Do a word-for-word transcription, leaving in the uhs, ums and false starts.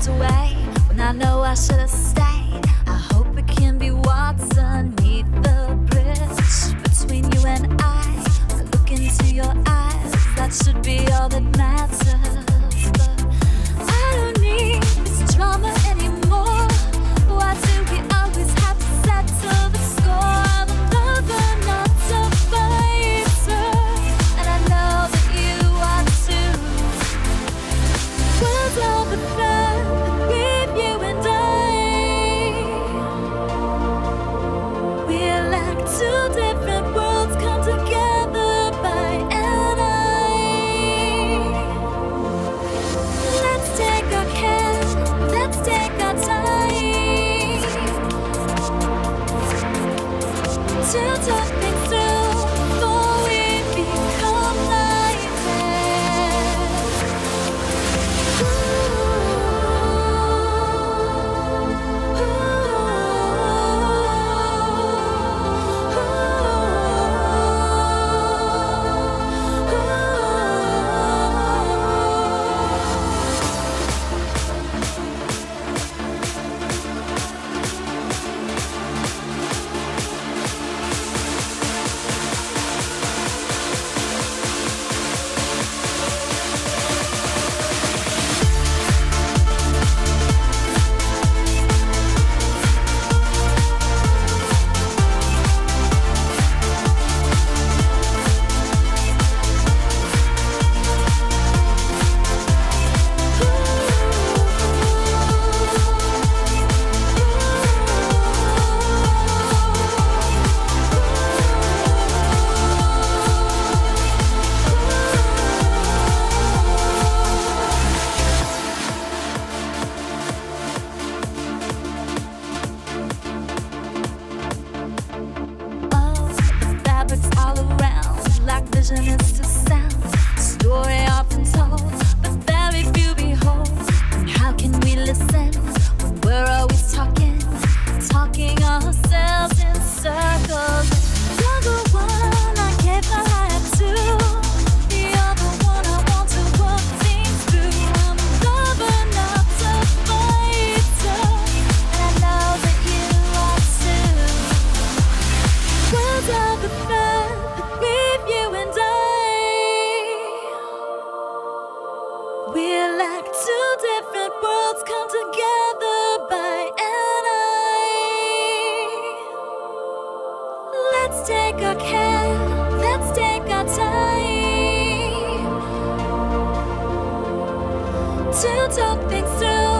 walked away when I know I should have stayed. I hope it can be what's underneath the bridge between you and I. I look into your eyes, that should be all that matters. But I don't need this drama anymore. Why do we always have to settle the score? I'm a lover, not a fighter, and I know that you are too. Words of the fair with you and I. We're like two different worlds come together by and I. Let's take our care, let's take our time to talk things through before we become nightmares. All around, like vision is to sound. Story often told, but very few behold. And how can we listen when we're always talking, talking ourselves in circles? You're the one I gave my life to. You're the one I want to work things through. I'm a lover, not a fighter, and I know that you are too. Words of the fair with you and I. We're like two different worlds come together by and I. Let's take our care, let's take our time to talk things through